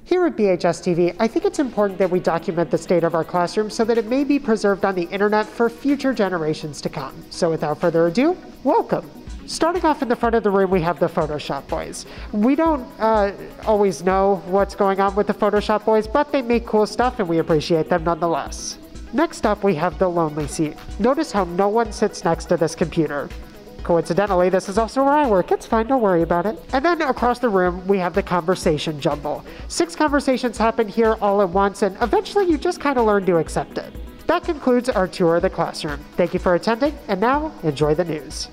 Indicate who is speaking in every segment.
Speaker 1: Here at BHS TV, I think it's important that we document the state of our classroom so that it may be preserved on the internet for future generations to come. So without further ado, welcome. Starting off in the front of the room, we have the Photoshop boys. We don't always know what's going on with the Photoshop boys, but they make cool stuff and we appreciate them nonetheless. Next up, we have the lonely seat. Notice how no one sits next to this computer. Coincidentally, this is also where I work. It's fine, don't worry about it. And then across the room, we have the conversation jumble. 6 conversations happen here all at once, and eventually you just kind of learn to accept it. That concludes our tour of the classroom. Thank you for attending, and now enjoy the news.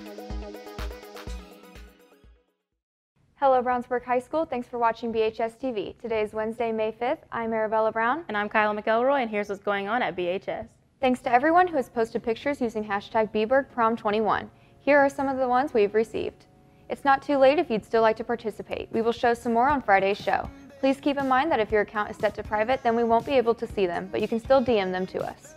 Speaker 2: Hello, Brownsburg High School. Thanks for watching BHS TV. Today is Wednesday, May 5th. I'm Arabella Brown.
Speaker 3: And I'm Kyla McElroy, and here's what's going on at BHS.
Speaker 2: Thanks to everyone who has posted pictures using hashtag BBurghProm21. Here are some of the ones we've received. It's not too late if you'd still like to participate. We will show some more on Friday's show. Please keep in mind that if your account is set to private, then we won't be able to see them, but you can still DM them to us.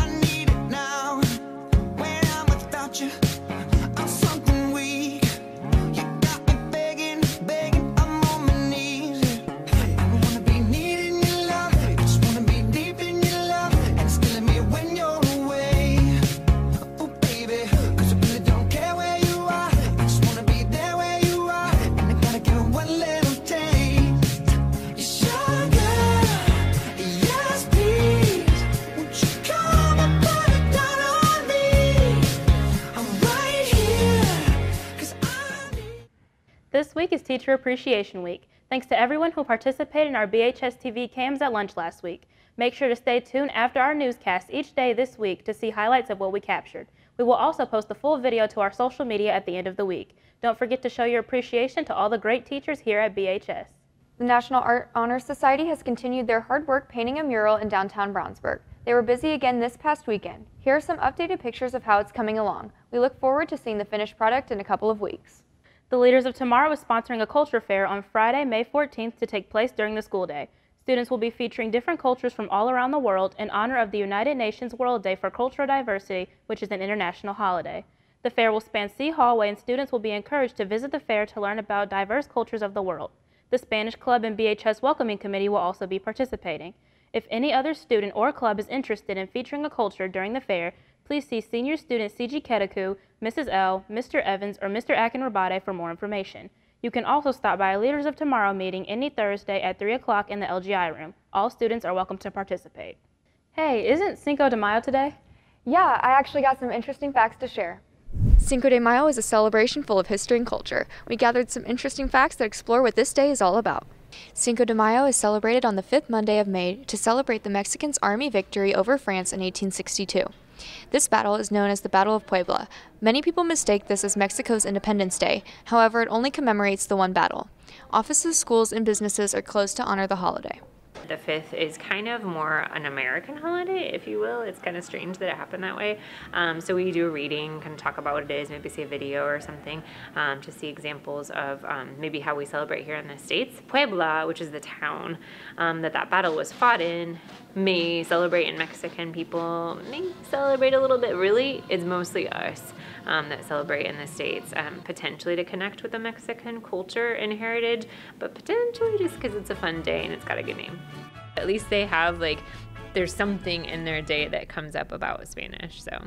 Speaker 3: This week is Teacher Appreciation Week. Thanks to everyone who participated in our BHS TV cams at lunch last week. Make sure to stay tuned after our newscast each day this week to see highlights of what we captured. We will also post the full video to our social media at the end of the week. Don't forget to show your appreciation to all the great teachers here at BHS.
Speaker 2: The National Art Honor Society has continued their hard work painting a mural in downtown Brownsburg. They were busy again this past weekend. Here are some updated pictures of how it's coming along. We look forward to seeing the finished product in a couple of weeks.
Speaker 3: The Leaders of Tomorrow is sponsoring a culture fair on Friday, May 14th to take place during the school day. Students will be featuring different cultures from all around the world in honor of the United Nations World Day for Cultural Diversity, which is an international holiday. The fair will span C Hallway and students will be encouraged to visit the fair to learn about diverse cultures of the world. The Spanish Club and BHS Welcoming Committee will also be participating. If any other student or club is interested in featuring a culture during the fair, please see Senior Student C.G. Kedeku, Mrs. L., Mr. Evans, or Mr. Akinrabade for more information. You can also stop by a Leaders of Tomorrow meeting any Thursday at 3 o'clock in the LGI room. All students are welcome to participate. Hey, isn't Cinco de Mayo today?
Speaker 2: Yeah, I actually got some interesting facts to share. Cinco de Mayo is a celebration full of history and culture. We gathered some interesting facts that explore what this day is all about. Cinco de Mayo is celebrated on the 5th Monday of May to celebrate the Mexicans' army victory over France in 1862. This battle is known as the Battle of Puebla. Many people mistake this as Mexico's Independence Day. However, it only commemorates the one battle. Offices, schools, and businesses are closed to honor the holiday.
Speaker 4: The 5th is kind of more an American holiday, if you will. It's kind of strange that it happened that way. So we do a reading, kind of talk about what it is, maybe see a video or something to see examples of maybe how we celebrate here in the States. Puebla, which is the town that battle was fought in, may celebrate, and Mexican people may celebrate a little bit. Really, it's mostly us that celebrate in the States, potentially to connect with the Mexican culture and heritage, but potentially just because it's a fun day and it's got a good name. At least they have, like, there's something in their day that comes up about Spanish, so.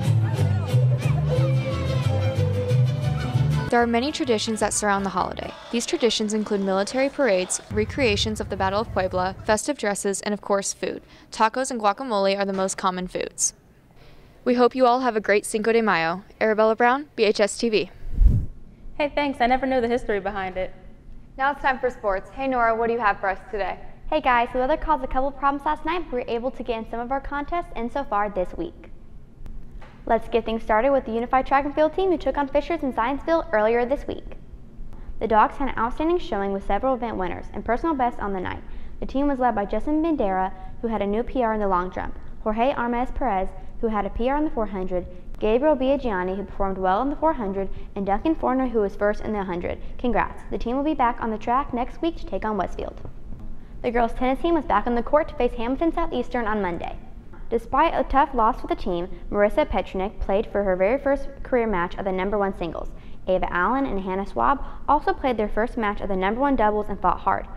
Speaker 2: There are many traditions that surround the holiday. These traditions include military parades, recreations of the Battle of Puebla, festive dresses, and of course food. Tacos and guacamole are the most common foods. We hope you all have a great Cinco de Mayo. Arabella Brown, BHS TV.
Speaker 3: Hey, thanks. I never knew the history behind it.
Speaker 2: Now it's time for sports. Hey Nora, what do you have for us today?
Speaker 5: Hey guys, the weather caused a couple problems last night, but we were able to get in some of our contests in so far this week. Let's get things started with the Unified Track and Field team who took on Fishers in Scienceville earlier this week. The Dogs had an outstanding showing with several event winners and personal bests on the night. The team was led by Justin Bandera, who had a new PR in the long jump, Jorge Armez Perez, who had a PR on the 400, Gabriel Biagiani, who performed well on the 400, and Duncan Forner, who was first in the 100. Congrats. The team will be back on the track next week to take on Westfield. The girls' tennis team was back on the court to face Hamilton Southeastern on Monday. Despite a tough loss for the team, Marissa Petronik played for her very first career match of the #1 singles. Ava Allen and Hannah Schwab also played their first match of the #1 doubles and fought hard.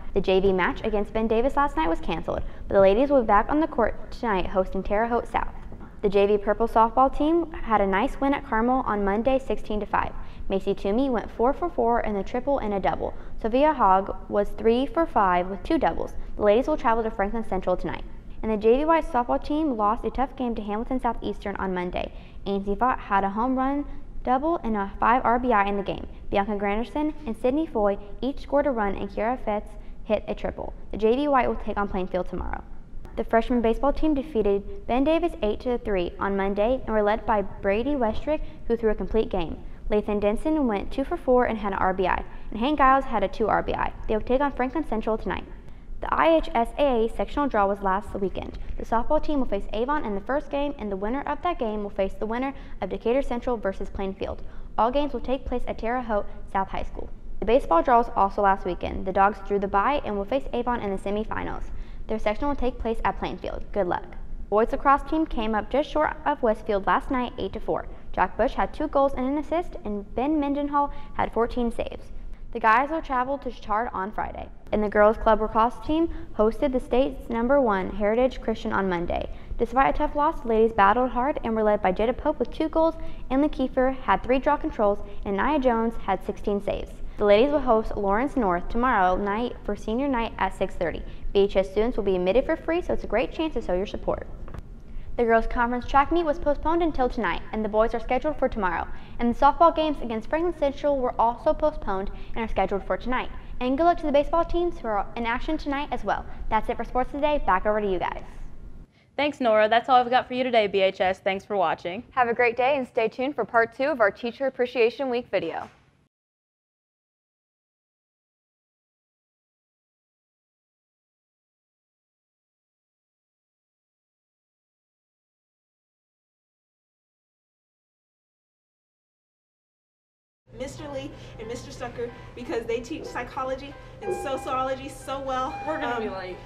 Speaker 5: The JV match against Ben Davis last night was canceled, but the ladies will be back on the court tonight hosting Terre Haute South. The JV Purple softball team had a nice win at Carmel on Monday 16-5. Macy Toomey went 4 for 4 in a triple and a double. Sophia Hogg was 3 for 5 with 2 doubles. The ladies will travel to Franklin Central tonight. And the JV White softball team lost a tough game to Hamilton Southeastern on Monday. Ainsley Fott had a home run double and a 5 RBI in the game. Bianca Granderson and Sydney Foy each scored a run, and Kiara Fitz hit a triple. The JV White will take on Plainfield tomorrow. The freshman baseball team defeated Ben Davis 8-3 on Monday and were led by Brady Westrick, who threw a complete game. Lathan Denson went 2 for 4 and had an RBI, and Hank Giles had a 2 RBI. They will take on Franklin Central tonight. The IHSAA sectional draw was last weekend. The softball team will face Avon in the first game, and the winner of that game will face the winner of Decatur Central versus Plainfield. All games will take place at Terre Haute South High School. The baseball draw was also last weekend. The Dogs drew the bye and will face Avon in the semifinals. Their sectional will take place at Plainfield. Good luck. The boys lacrosse team came up just short of Westfield last night, 8-4. Jack Bush had 2 goals and an assist, and Ben Mendenhall had 14 saves. The guys will travel to Chard on Friday. And the girls club lacrosse team hosted the state's #1 Heritage Christian on Monday. Despite a tough loss, the ladies battled hard and were led by Jada Pope with 2 goals. Emily Kiefer had 3 draw controls, and Nia Jones had 16 saves. The ladies will host Lawrence North tomorrow night for senior night at 6:30. BHS students will be admitted for free, so it's a great chance to show your support. The girls' conference track meet was postponed until tonight, and the boys are scheduled for tomorrow. And the softball games against Franklin Central were also postponed and are scheduled for tonight. And good luck to the baseball teams who are in action tonight as well. That's it for sports today. Back over to you guys.
Speaker 3: Thanks, Nora. That's all I've got for you today, BHS. Thanks for watching.
Speaker 2: Have a great day and stay tuned for part 2 of our Teacher Appreciation Week video.
Speaker 6: Mr. Lee and Mr. Stucker, because they teach psychology and sociology so well.
Speaker 7: We're gonna be late.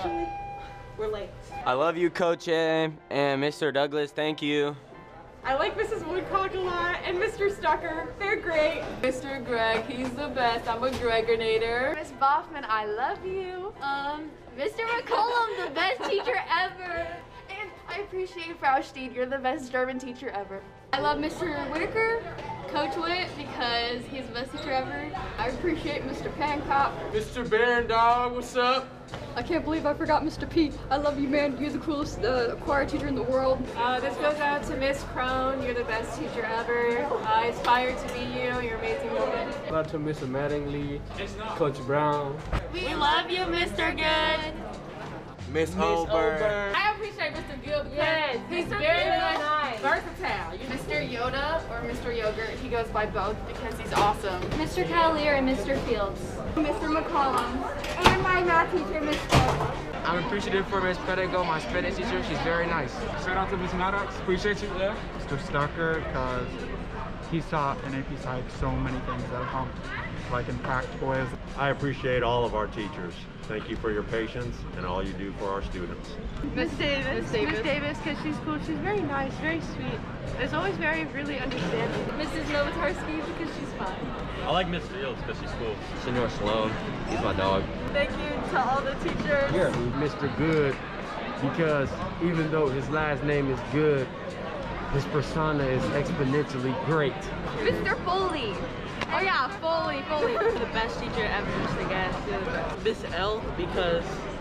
Speaker 6: We're late.
Speaker 7: I love you, Coach M, and Mr. Douglas. Thank you.
Speaker 8: I like Mrs. Woodcock a lot, and Mr. Stucker. They're great. Mr. Greg, he's the best. I'm a Gregornator.
Speaker 9: Miss Boffman, I love you. Mr. McCollum, the best teacher ever. And I appreciate Frau Steed, you're the best German teacher ever. I love Mr. Whitaker, Coach Witt, because he's the best teacher ever. I appreciate Mr. Pancock.
Speaker 10: Mr. Baron Dog, what's up?
Speaker 9: I can't believe I forgot Mr. P. I love you, man. You're the coolest choir teacher in the world.
Speaker 8: This goes out to Miss Crone. You're the best teacher ever. I aspire to be you. You're an amazing woman.
Speaker 10: Shout out to Mr. Mattingly, Coach Brown.
Speaker 8: We love you, Mr. Good.
Speaker 10: Miss Ober.
Speaker 8: I appreciate Mr. Good because he's very nice, versatile.
Speaker 9: Mr. Yoda or Mr. Yogurt, he goes by both because he's awesome. Mr. Cavalier and Mr. Fields. Mr. McCollum. And my math teacher, Miss Pope.
Speaker 10: I'm appreciative for Miss Pedigo, my Spanish teacher. She's very nice. Shout out to Miss Maddox. Appreciate you. Yeah.
Speaker 11: Mr. Stucker, because he taught in AP Psych so many things that helped, like in practical ways.
Speaker 12: I appreciate all of our teachers. Thank you for your patience and all you do for our students.
Speaker 13: Miss Davis. Miss Davis, because she's cool. She's very nice, very sweet. Is always really understanding.
Speaker 9: Mrs. Novotarsky, because she's fun.
Speaker 12: I like Miss Fields because she's cool. Senor Sloan, he's my dog.
Speaker 13: Thank you to all the teachers.
Speaker 10: Yeah, Mr. Good, because even though his last name is Good, his persona is exponentially great.
Speaker 9: Mr. Foley. Oh yeah, Foley.
Speaker 13: The best teacher ever, Mr. Gass.
Speaker 14: Miss L, because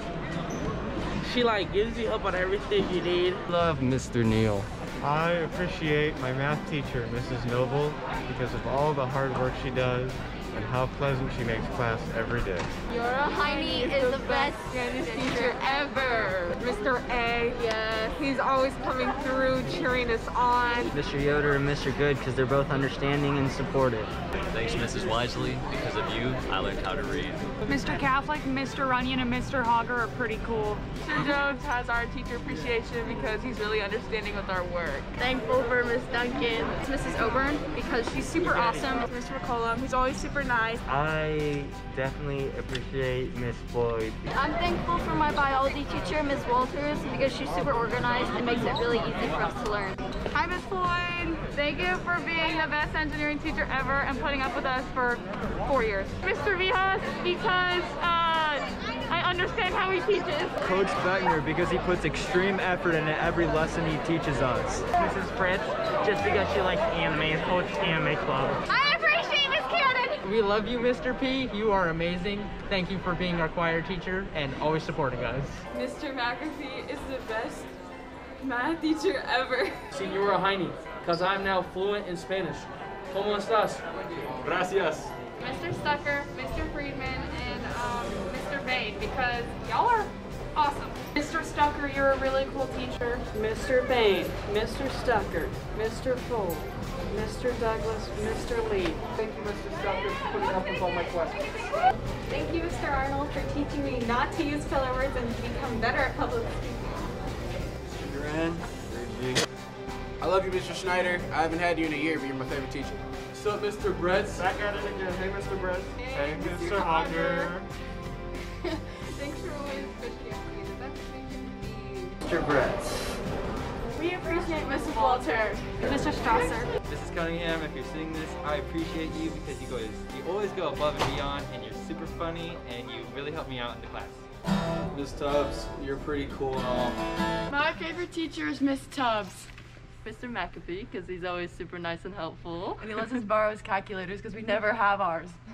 Speaker 14: she gives you help on everything you need.
Speaker 10: Love Mr. Neal.
Speaker 11: I appreciate my math teacher, Mrs. Noble, because of all the hard work she does and how pleasant she makes class every day.
Speaker 9: Heine is the best Spanish teacher ever.
Speaker 8: Mr. A, yes, he's always coming through, cheering us on.
Speaker 15: Mr. Yoder and Mr. Good, because they're both understanding and supportive.
Speaker 16: Thanks, Mrs. Wisely. Because of you, I learned how to read.
Speaker 17: Mr. Catholic, Mr. Runyon, and Mr. Hogger are pretty cool.
Speaker 8: Mr. Jones has our teacher appreciation because he's really understanding with our work.
Speaker 13: Thankful for Miss Duncan.
Speaker 17: Mrs. Oburn, because she's super awesome.
Speaker 8: Mr. McCollum, he's always super nice.
Speaker 15: I definitely appreciate Miss Floyd.
Speaker 9: I'm thankful for my biology teacher, Miss Walters, because she's super organized and makes it really easy for us to learn.
Speaker 17: Hi, Miss Floyd. Thank you for being the best engineering teacher ever and putting up with us for 4 years. Mr. Vijas, because
Speaker 8: understand how he teaches.
Speaker 18: Coach Beckner, because he puts extreme effort into every lesson he teaches us.
Speaker 19: Mrs. Fritz, just because she likes anime and Coach Anime Club.
Speaker 8: I appreciate Miss Cannon.
Speaker 19: We love you, Mr. P. You are amazing. Thank you for being our choir teacher and always supporting us.
Speaker 8: Mr. McAfee is the best math teacher ever.
Speaker 20: Senora Heine, because I'm now fluent in Spanish. ¿Cómo estás?
Speaker 12: Gracias.
Speaker 8: Mr. Stucker, Mr. Friedman, and Mr. Bain, because y'all are awesome. Mr. Stucker, you're a really cool teacher.
Speaker 21: Mr. Bain, Mr. Stucker, Mr. Fole, Mr. Douglas, Mr. Lee.
Speaker 20: Thank you, Mr. Stucker, for putting up with all my questions.
Speaker 8: Thank you, Mr. Arnold, for teaching me not to use filler words and to become better at public speaking.
Speaker 22: Mr. Duran, I love you, Mr. Schneider. I haven't had you in a year, but you're my favorite teacher.
Speaker 20: What's up, Mr. Bretz?
Speaker 11: Back at it again. Hey, Mr. Brett.
Speaker 8: Hey,
Speaker 11: Mr. Hogger.
Speaker 8: Thanks for always pushing out to be the best we can be.
Speaker 19: Mr. Bretz.
Speaker 8: We appreciate Mrs. Walter. Mr. Strasser.
Speaker 23: Mrs. Cunningham, if you're seeing this, I appreciate you because you always go above and beyond, and you're super funny, and you really help me out in the class.
Speaker 20: Miss Tubbs, you're pretty cool and all.
Speaker 24: My favorite teacher is Miss Tubbs. Mr. McAfee, because he's always super nice and helpful. And he lets us borrow his calculators because we never have ours.